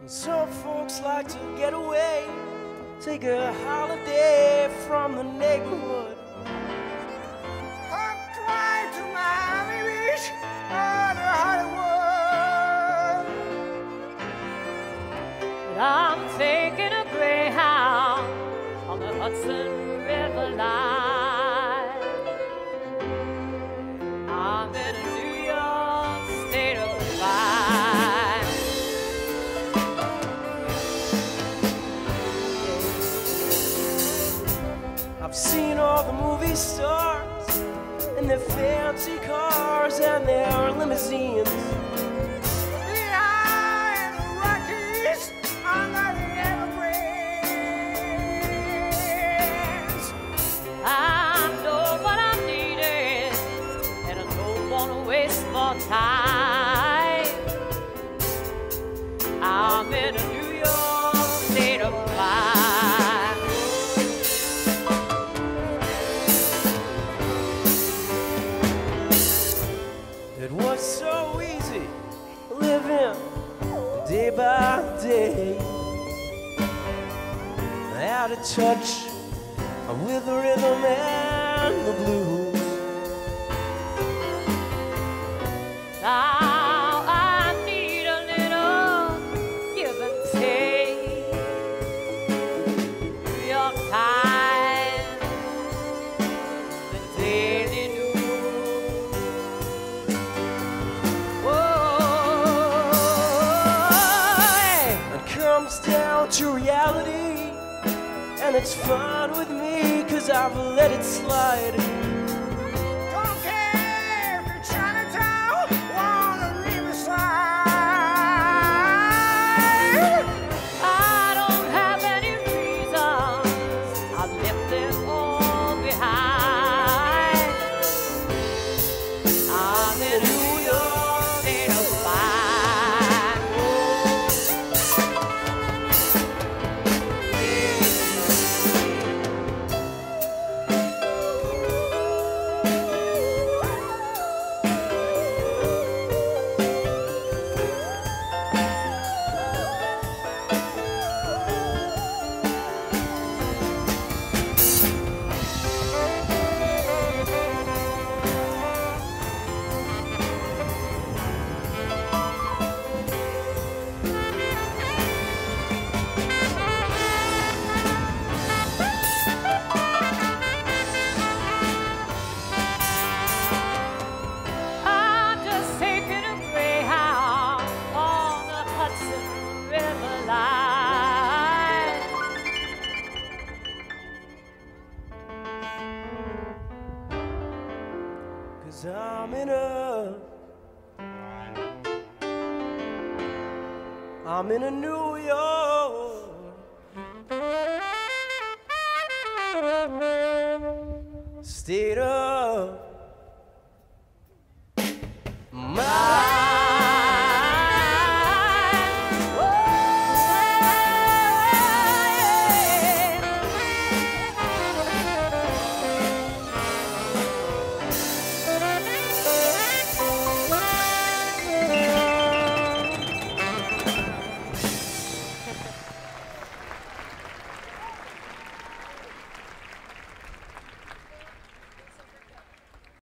Some folks like to get away, take a holiday from the neighborhood. I'm trying to Miami Beach or to Hollywood. But I'm taking a Greyhound on the Hudson River line. I'm in a New York state of mind. I've seen all the movie stars and their fancy cars and their limousines. Behind the Rockies, under the evergreens. I know what I'm needing, and I don't want to waste more time. I'm in a New York state of mind. It was so easy living day by day, out of touch with the rhythm and the blues. Now I need a little give and take. New York Times, the Daily News. It comes down to reality, and it's fine with me, 'cause I've let it slide. Don't care if you're Chinatown or the Riverside. I don't have any reasons, I left them all behind. I'm in a New York state of mind. I'm just taking a Greyhound on the Hudson River line. 'Cause I'm in a New York state of